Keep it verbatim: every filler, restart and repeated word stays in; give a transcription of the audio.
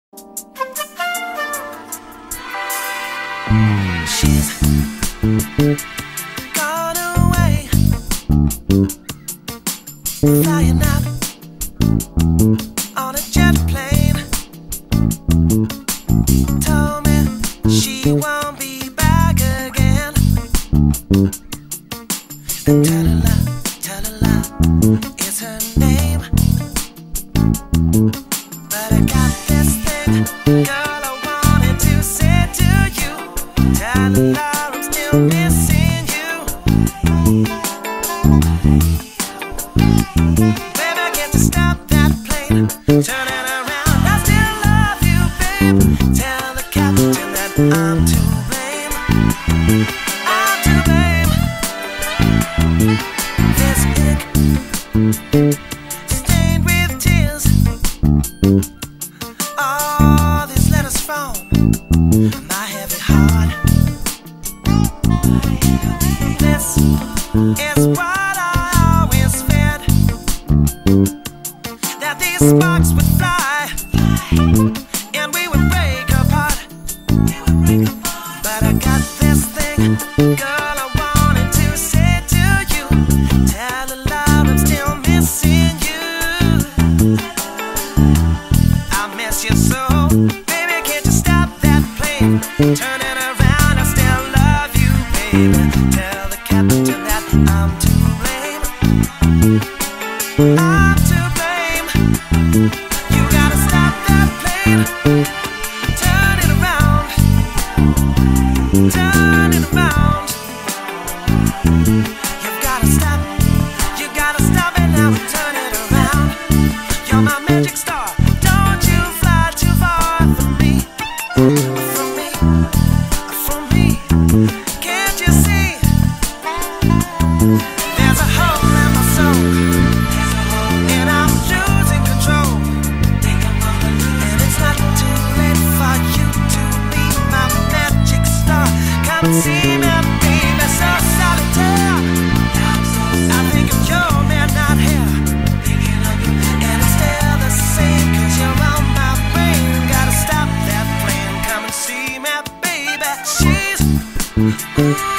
She's gone away, flying out on a jet plane. Told me she won't be back again. And Tallulah, Tallulah is her name. But I got this thing, girl, I wanted to say to you. Tallulah, I'm still missing you. Baby, can't you stop that plane? Turn it around, I still love you, babe. Tell the captain that I'm to blame. I'm to blame. This ink stained with tears. All these letters from my heavy heart. This is what I always feared, that these sparks would fly and we would break apart. But I got this thing, girl, I wanted to say to you. Tallulah, I'm still missing you. I miss you so. Baby, can't you stop that plane? Turn it around, I still love you, baby. Tell the captain that I'm to blame. I'm to blame. You gotta stop that plane. Turn it around. Turn it around. You've gotta stop. You gotta stop it now and turn it around. You're my magic star. Don't you fly too far from me. From me. From me. Can't you see? There's a hole in my soul, and I'm losing control. And it's not too late for you to be my magic star. Come and see me, baby, so solitaire. I think of you, man, not here. And it's still the same, cause you're on my brain. Gotta stop that plane, come and see me, baby. She's